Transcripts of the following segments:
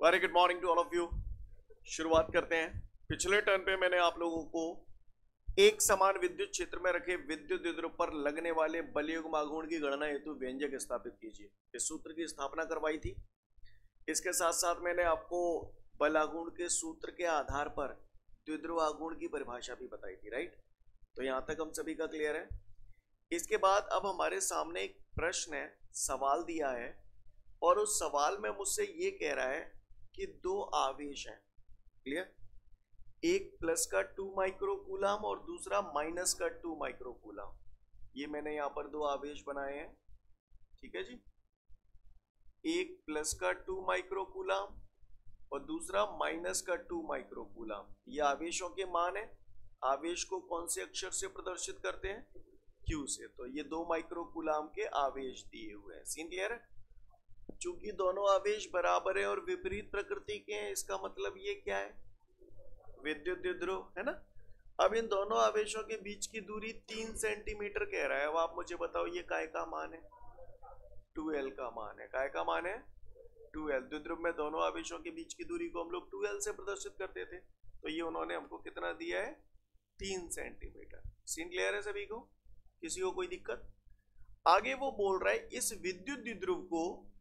Very good morning to all of you. शुरुआत करते हैं। पिछले टर्न पे मैंने आप लोगों को एक समान विद्युत क्षेत्र में रखे विद्युत द्विध्रुव पर लगने वाले बलयुग्म आघूर्ण की गणना हेतु व्यंजक स्थापित कीजिए इस सूत्र की स्थापना करवाई थी। इसके साथ साथ मैंने आपको बल आघूर्ण के सूत्र के आधार पर द्विध्रुव आघूर्ण की परिभाषा भी बताई थी, राइट। तो यहां तक हम सभी का क्लियर है। इसके बाद अब हमारे सामने एक प्रश्न है, सवाल दिया है और उस सवाल में मुझसे ये कह रहा है कि दो आवेश हैं, क्लियर। एक प्लस का 2 माइक्रोकूलम और दूसरा माइनस का 2 माइक्रोकूलम। ये मैंने यहां पर दो आवेश बनाए हैं, ठीक है जी। एक प्लस का 2 माइक्रोकूलम और दूसरा माइनस का 2 माइक्रोकूलम। ये आवेशों के मान है। आवेश को कौन से अक्षर से प्रदर्शित करते हैं? Q से। तो ये 2 माइक्रोकूलम के आवेश दिए हुए हैं। सीन क्लियर है। चूंकि दोनों आवेश बराबर है और विपरीत प्रकृति के हैं, इसका मतलब ये क्या है? विद्युत द्विध्रुव है ना। अब इन दोनों आवेशों के बीच की दूरी 3 सेंटीमीटर कह रहा है। अब आप मुझे बताओ ये काय का मान है? 2L का मान है। काय का मान है? 2L। द्विध्रुव में दोनों आवेशों के बीच की दूरी को हम लोग 2L से प्रदर्शित करते थे, तो ये उन्होंने हमको कितना दिया है? 3 सेंटीमीटर। सीन क्लियर है सभी को? किसी को कोई दिक्कत? आगे वो बोल रहा है इस विद्युत द्विध्रुव को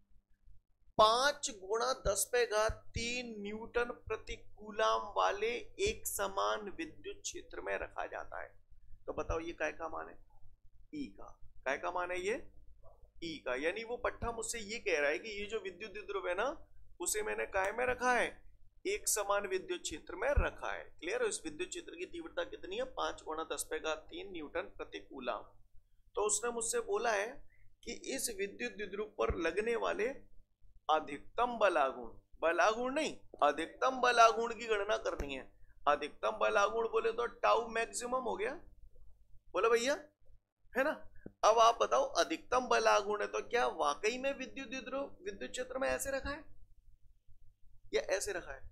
5 गुणा 10⁻³ न्यूटन प्रति कूलम वाले एक समान विद्युत क्षेत्र में रखा जाता है। तो बताओ ये काय का मान है? ई का। काय का मान है ये? ई का। यानी वो पट्टा मुझसे ये कह रहा है कि ये जो विद्युत द्विध्रुव है ना, उसे मैंने काय में रखा है? एक समान विद्युत क्षेत्र में रखा है। क्लियर है। इस विद्युत क्षेत्र की तीव्रता कितनी है? 5 गुणा 10⁻³ न्यूटन प्रति कूलम। तो उसने मुझसे बोला है कि इस विद्युत द्विध्रुव पर लगने वाले अधिकतम बलागुण, बलागुण नहीं, अधिकतम बलागुण की गणना करनी है। अधिकतम बलागुण बोले तो टाउ मैक्सिमम हो गया, बोले भैया, है ना। अब आप बताओ अधिकतम बलागुण है तो क्या वाकई में विद्युत द्विध्रुव विद्युत क्षेत्र में ऐसे रखा है या ऐसे रखा है?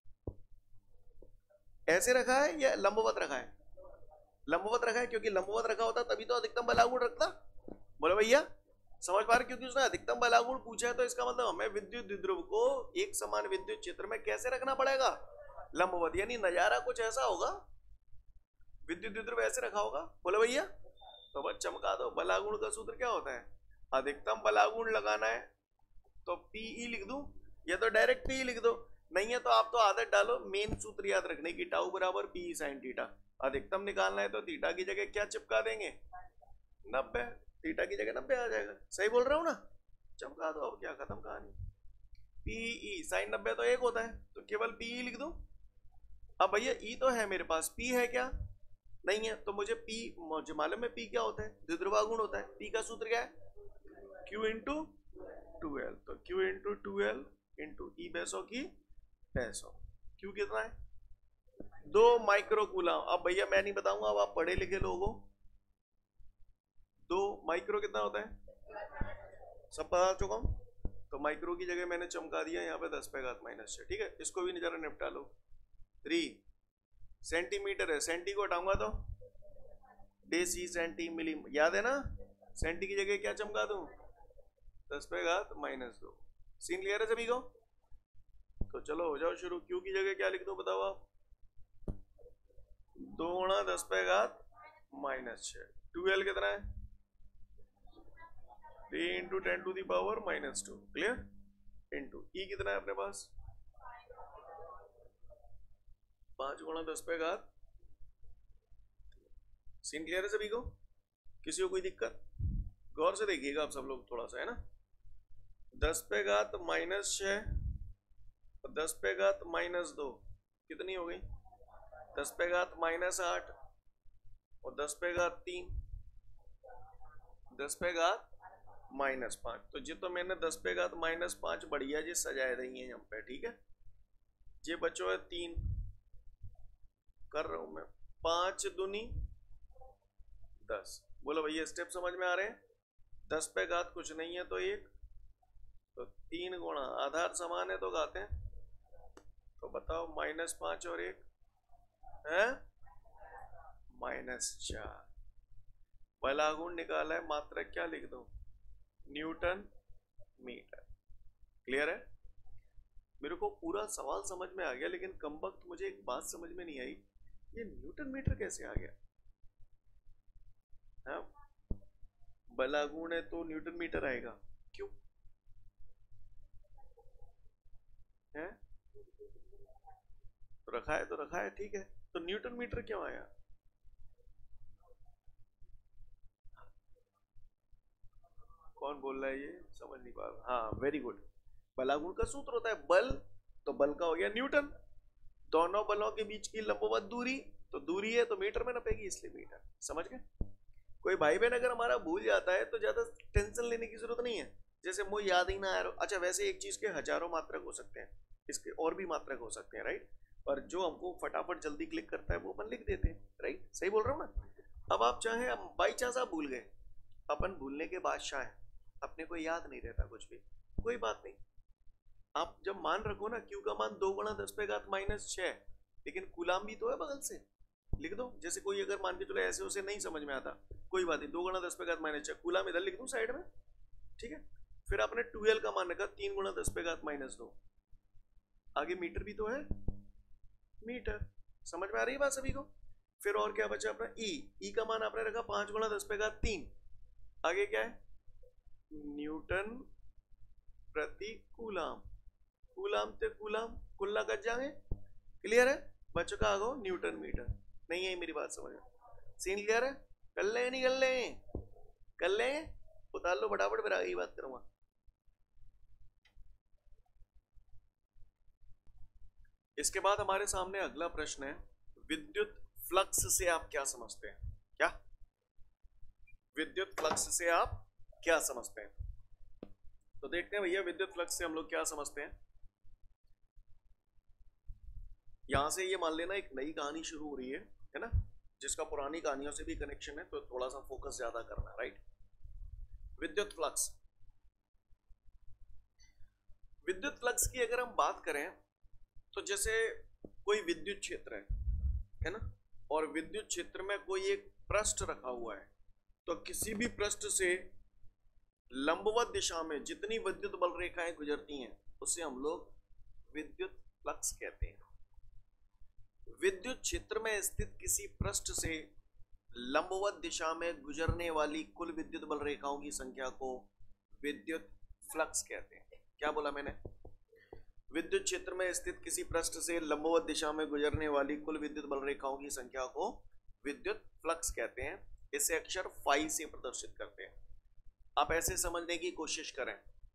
ऐसे रखा है या लंबवत रखा है? लंबवत रखा है, क्योंकि लंबवत रखा होता तभी तो अधिकतम बलागुण रखता। बोले भैया समझ पा रहे? क्योंकि उसने अधिकतम बलागुण पूछा है, तो इसका मतलब हमें विद्युत द्विध्रुव को एक समान विद्युत क्षेत्र में कैसे रखना पड़ेगा? लंबवत। यानी नजारा कुछ ऐसा होगा, विद्युत द्विध्रुव ऐसे रखा होगा। बोले भैया, तो बस चमका दो। बलागुण का सूत्र क्या होता है? अधिकतम बलागुण लगाना है तो पीई लिख दूं या तो डायरेक्ट पी लिख दो। नहीं है तो आप तो आदत डालो मेन सूत्र याद रखने की, टाउ बराबर पी साइन थीटा। अधिकतम निकालना है तो थीटा की जगह क्या चिपका देंगे? 90। थीटा की जगह 90 आ जाएगा। सही बोल रहा हूँ ना? चमका दो, अब क्या, खत्म कहानी। पीई साइन 90 तो 1 होता है, तो केवल पीई लिख दूं। अब भैया ई तो है मेरे पास, पी है क्या? नहीं है। तो मुझे पी, मुझे मालूम है पी क्या होता है? द्विध्रुवागुण होता है। पी का सूत्र क्या है? Q into 2L। तो Q इंटू 2L इंटू ई पैसों की पैसों। Q कितना है? 2 माइक्रोकूलम। अब भैया मैं नहीं बताऊंगा, अब आप पढ़े लिखे लोग हो। 2 माइक्रो कितना होता है? सब बता चुका हूं। तो माइक्रो की जगह मैंने चमका दिया यहाँ पे 10⁻⁻⁶। ठीक है, इसको भी जरा निपटा लो। 3 सेंटीमीटर है, सेंटी को हटाऊंगा तो डेसी सेंटी मिली, याद है ना। सेंटी की जगह क्या चमका दूं? 10⁻⁻²। सीन क्लियर है सभी को? तो चलो हो जाओ शुरू। क्यू की जगह क्या लिख दो बताओ आप? 2 गुणा 10⁻⁻⁶। 2L कितना है? 3 इंटू 10⁻⁻²। क्लियर। इंटू ई कितना है अपने पास? 5 गुणा 10⁻। सीन क्लियर है सभी को? किसी को कोई दिक्कत? गौर से देखिएगा आप सब लोग थोड़ा सा, है ना। 10⁻⁻⁻ और 10⁻⁻² कितनी हो गई? 10⁻⁻8 और 10⁻3 10⁻⁻5। तो जी तो मैंने 10⁻⁻5 बढ़िया जी सजाए रही है यहाँ पे, ठीक है। ये बच्चों है 3 कर रहा हूं मैं। 5 दूनी 10। बोलो भैया स्टेप समझ में आ रहे हैं? 10⁻⁻ कुछ नहीं है तो 1, तो 3 गुणा आधार समान है तो घाते हैं। तो बताओ -5 और 1 है -4। बलागुण निकाला है, मात्रक क्या लिख दो? Newton metre. क्लियर है? मेरे को पूरा सवाल समझ में आ गया, लेकिन कम वक्त मुझे एक बात समझ में नहीं आई, ये न्यूटन मीटर कैसे आ गया? हाँ, बलागुण है तो न्यूटन मीटर आएगा, क्यों है? तो रखा है, ठीक है, तो न्यूटन मीटर क्यों आया? कौन बोल रहा है ये, समझ नहीं पा रहा। हाँ वेरी गुड, बलागुण का सूत्र होता है बल, तो बल का हो गया न्यूटन। दोनों बलों के बीच की लंबवत दूरी, तो दूरी है तो मीटर में नपेगी, इसलिए मीटर। समझ गए? कोई भाई बहन अगर हमारा भूल जाता है तो ज्यादा टेंशन लेने की जरूरत नहीं है, जैसे मुझे याद ही ना आ रहा। अच्छा वैसे एक चीज के हजारों मात्रक हो सकते हैं, इसके और भी मात्रक हो सकते हैं, राइट? और जो हमको फटाफट जल्दी क्लिक करता है वो अपन लिख देते हैं, राइट? सही बोल रहा हूँ ना? अब आप चाहे बाई चांस आप भूल गए, अपन भूलने के बादशाह है, अपने को याद नहीं रहता कुछ भी, कोई बात नहीं। आप जब मान रखो ना क्यू का मान 2 गुणा 10 पे घात -6, लेकिन कूलाम भी तो है बगल से, लिख दो। जैसे कोई अगर मान के चलो ऐसे उसे नहीं समझ में आता, कोई बात नहीं, 2 गुणा 10 पे घात -6, कूलाम इधर लिख दूं साइड में, ठीक है? फिर आपने 2L का मान रखा 3 गुणा 10 पे घात -2, आगे मीटर भी तो है, मीटर। समझ में आ रही है बात सभी को? फिर और क्या बचा अपना ई का मान आपने रखा 5 गुणा 10 पे घात 3, आगे क्या है? न्यूटन प्रति कूलाम, कूलाम ते कूलाम कुल्ला गज जाएंगे, क्लियर है? बच्चों का आगो न्यूटन मीटर। नहीं है मेरी बात समझ में? सीन क्लियर है? कर ले नहीं कर ले? कर ले, उतार लो फटाफट, फिर आगे बात करूंगा। इसके बाद हमारे सामने अगला प्रश्न है, विद्युत फ्लक्स से आप क्या समझते हैं? क्या विद्युत फ्लक्स से आप क्या समझते हैं? तो देखते हैं भैया विद्युत फ्लक्स से हम लोग क्या समझते हैं। यहां से ये मान लेना एक नई कहानी शुरू हो रही है ना, जिसका पुरानी कहानियों से भी कनेक्शन है, तो थोड़ा सा फोकस ज्यादा करना, राइट? विद्युत फ्लक्स, विद्युत फ्लक्स की अगर हम बात करें तो जैसे कोई विद्युत क्षेत्र है ना, और विद्युत क्षेत्र में कोई एक पृष्ठ रखा हुआ है, तो किसी भी पृष्ठ से लंबवत दिशा में जितनी विद्युत बल रेखाएं गुजरती हैं उसे हम लोग विद्युत फ्लक्स कहते हैं। विद्युत क्षेत्र में स्थित किसी पृष्ठ से लंबवत दिशा में गुजरने वाली कुल विद्युत बल रेखाओं की संख्या को विद्युत फ्लक्स कहते हैं। क्या बोला मैंने? विद्युत क्षेत्र में स्थित किसी पृष्ठ से लंबवत दिशा में गुजरने वाली कुल विद्युत बल रेखाओं की संख्या को विद्युत फ्लक्स कहते हैं। इसे अक्षर फाई से प्रदर्शित करते हैं। आप ऐसे समझने की कोशिश करें,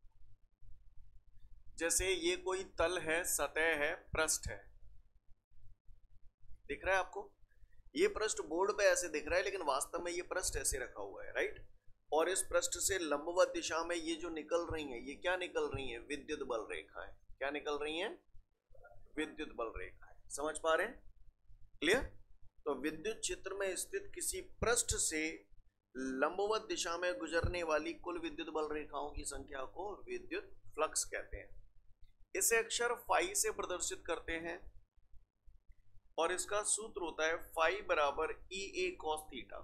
जैसे ये कोई तल है, सतह है, पृष्ठ है, दिख रहा है आपको? ये पृष्ठ बोर्ड पे ऐसे दिख रहा है, लेकिन वास्तव में ये पृष्ठ ऐसे रखा हुआ है, राइट? और इस पृष्ठ से लंबवत दिशा में ये जो निकल रही हैं, ये क्या निकल रही हैं? विद्युत बल रेखाएं। क्या निकल रही हैं? विद्युत बल रेखाएं। समझ पा रहे हैं? क्लियर? तो विद्युत क्षेत्र में स्थित किसी पृष्ठ से लंबवत दिशा में गुजरने वाली कुल विद्युत बल रेखाओं की संख्या को विद्युत फ्लक्स कहते हैं। इसे अक्षर फाई से प्रदर्शित करते हैं और इसका सूत्र होता है फाई बराबर ई ए कॉस थीटा।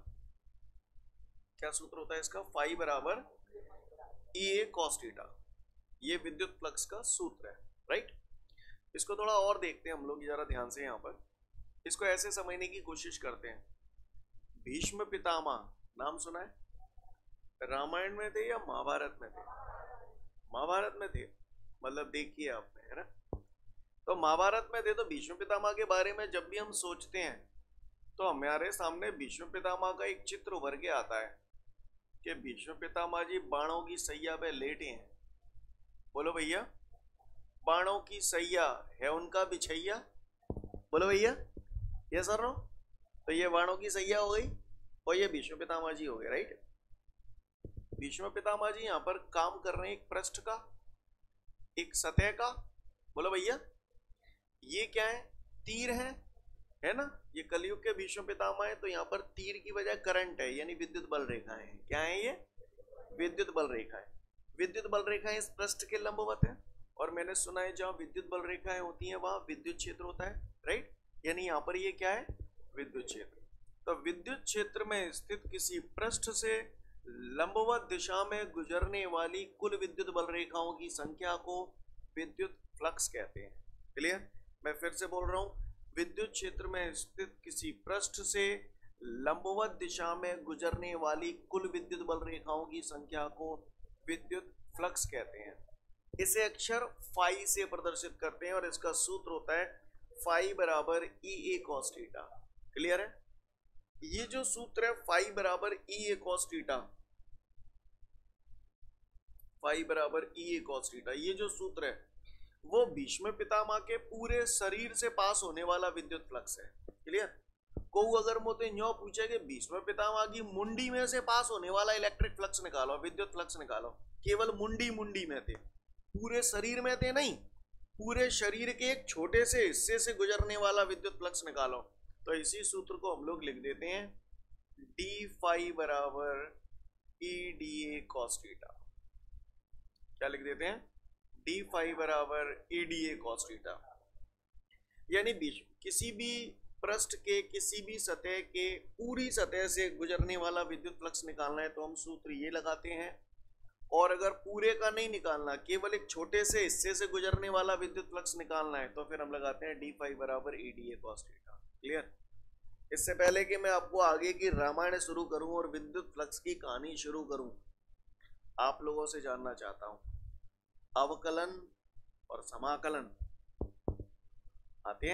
क्या सूत्र होता है इसका? फाई बराबर ई ए कॉस थीटा। ये विद्युत फ्लक्स का सूत्र है, राइट? इसको थोड़ा और देखते हैं हम लोग जरा ध्यान से। यहां पर इसको ऐसे समझने की कोशिश करते हैं। भीष्म पितामह नाम सुना है? रामायण में थे या महाभारत में थे? महाभारत में थे, मतलब देखिए आपने, है ना? तो महाभारत में थे, तो भीष्म पितामह के बारे में जब भी हम सोचते हैं तो हमारे सामने भीष्म पितामह का एक चित्र उभर के आता है कि भीष्म पितामह जी बाणों की सैया पे लेटे हैं। बोलो भैया, बाणों की सैया है उनका बिछैया। बोलो भैया, ये सर नो, तो ये बाणों की सैया हो गई और ये भीष्म पितामह जी हो गए, राइट? भीष्म पितामह जी यहाँ पर काम कर रहे हैं एक पृष्ठ का, एक सतह का। बोलो भैया, ये क्या है? तीर है ना? ये कलयुग के भीष्म पितामह है, तो यहाँ पर तीर की वजह करंट है, यानी विद्युत बल रेखाएं हैं। क्या है ये? विद्युत बल रेखाएं। विद्युत बल रेखाएं इस पृष्ठ के लंबवत है, और मैंने सुना है जहां विद्युत बल रेखाएं होती हैं वहां विद्युत क्षेत्र होता है, राइट? यानी यहाँ पर ये क्या है? विद्युत क्षेत्र। तो विद्युत क्षेत्र में स्थित किसी पृष्ठ से लंबवत दिशा में गुजरने वाली कुल विद्युत बल रेखाओं की संख्या को विद्युत फ्लक्स कहते हैं। क्लियर? मैं फिर से बोल रहा हूं, विद्युत क्षेत्र में स्थित किसी पृष्ठ से लंबवत दिशा में गुजरने वाली कुल विद्युत बल रेखाओं की संख्या को विद्युत फ्लक्स कहते हैं। इसे अक्षर फाई से प्रदर्शित करते हैं और इसका सूत्र होता है फाई बराबर E A cos theta. Clear है? ये जो सूत्र है फाई बराबर E A cos theta, phi बराबर ई ए कॉस थीटा, ये जो सूत्र है वो भीष्म पितामह के पूरे शरीर से पास होने वाला विद्युत फ्लक्स है। क्लियर? को अगर मुझे न्यो पूछे कि भीष्म पितामह की मुंडी में से पास होने वाला इलेक्ट्रिक फ्लक्स निकालो, विद्युत फ्लक्स निकालो, केवल मुंडी मुंडी में थे, पूरे शरीर में थे नहीं, पूरे शरीर के एक छोटे से हिस्से से गुजरने वाला विद्युत फ्लक्स निकालो, तो इसी सूत्र को हम लोग लिख देते हैं डी फाई बराबर E D A cos theta. क्या लिख देते हैं? डी फाई बराबर E D A cos theta. यानी किसी भी पृष्ठ के किसी भी सतह के पूरी सतह से गुजरने वाला विद्युत फ्लक्स निकालना है तो हम सूत्र ये लगाते हैं, और अगर पूरे का नहीं निकालना, केवल एक छोटे से हिस्से से गुजरने वाला विद्युत फ्लक्स निकालना है तो फिर हम लगाते हैं डी फाई बराबर E D A cos theta. Clear? इससे पहले कि मैं आपको आगे की रामायण शुरू करूं और विद्युत फ्लक्स की कहानी शुरू करूं, आप लोगों से जानना चाहता हूं, अवकलन और समाकलन आते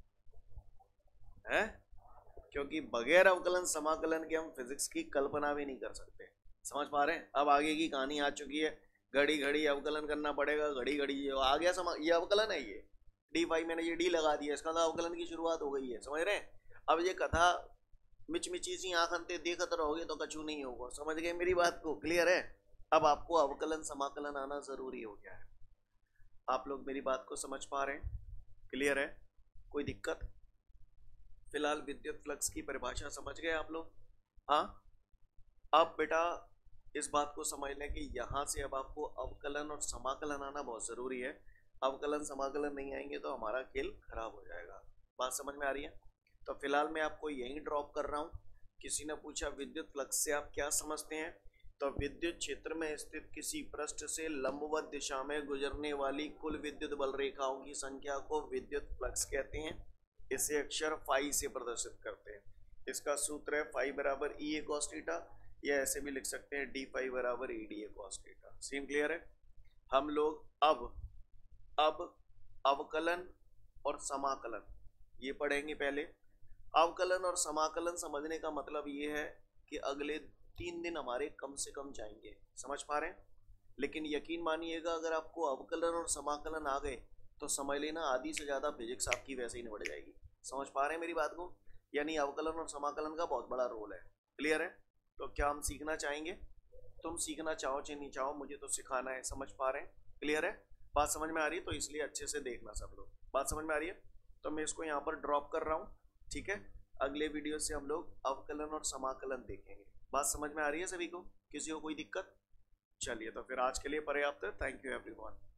हैं? क्योंकि बगैर अवकलन समाकलन के हम फिजिक्स की कल्पना भी नहीं कर सकते। समझ पा रहे हैं? अब आगे की कहानी आ चुकी है, घड़ी घड़ी अवकलन करना पड़ेगा, घड़ी घड़ी ये आ गया ये अवकलन है, ये डी फाई मैंने ये डी लगा दिया, इसका तो अवकलन की शुरुआत हो गई है। समझ रहे हैं? अब ये कथा मिचमिची सी आंख अंते देखते रहोगे तो कछु नहीं होगा। समझ गए मेरी बात को? क्लियर है? अब आपको अवकलन समाकलन आना जरूरी हो गया है। आप लोग मेरी बात को समझ पा रहे हैं? क्लियर है? कोई दिक्कत? फिलहाल विद्युत फ्लक्स की परिभाषा समझ गए आप लोग? हाँ। अब बेटा इस बात को समझ लें कि यहाँ से अब आपको अवकलन और समाकलन आना बहुत जरूरी है। अवकलन समाकलन नहीं आएंगे तो हमारा खेल खराब हो जाएगा। बात समझ में आ रही है? तो फिलहाल मैं आपको यहीं ड्रॉप कर रहा हूँ। किसी ने पूछा विद्युत फ्लक्स से आप क्या समझते हैं, तो विद्युत क्षेत्र में स्थित किसी पृष्ठ से लंबवत दिशा में गुजरने वाली कुल विद्युत बल रेखाओं की संख्या को विद्युत फ्लक्स कहते हैं। इसे अक्षर फाई से प्रदर्शित करते हैं। इसका सूत्र है फाई बराबर ई ए कॉस थीटा, या ऐसे भी लिख सकते हैं डी फाई बराबर E D A cos theta. Same clear है? हम लोग अब अवकलन और समाकलन ये पढ़ेंगे। पहले अवकलन और समाकलन समझने का मतलब ये है कि अगले 3 दिन हमारे कम से कम जाएंगे। समझ पा रहे हैं? लेकिन यकीन मानिएगा अगर आपको अवकलन और समाकलन आ गए तो समझ लेना आधी से ज़्यादा फिजिक्स आपकी वैसे ही निबट जाएगी। समझ पा रहे हैं मेरी बात को? यानी अवकलन और समाकलन का बहुत बड़ा रोल है। क्लियर है? तो क्या हम सीखना चाहेंगे? तुम सीखना चाहो चाहे नहीं चाहो, मुझे तो सिखाना है। समझ पा रहे हैं? क्लियर है? बात समझ में आ रही है? तो इसलिए अच्छे से देखना सब लोग। बात समझ में आ रही है? तो मैं इसको यहाँ पर ड्रॉप कर रहा हूँ। ठीक है? अगले वीडियो से हम लोग अवकलन और समाकलन देखेंगे। बात समझ में आ रही है सभी को? किसी को कोई दिक्कत? चलिए तो फिर आज के लिए पर्याप्त है। Thank you everyone.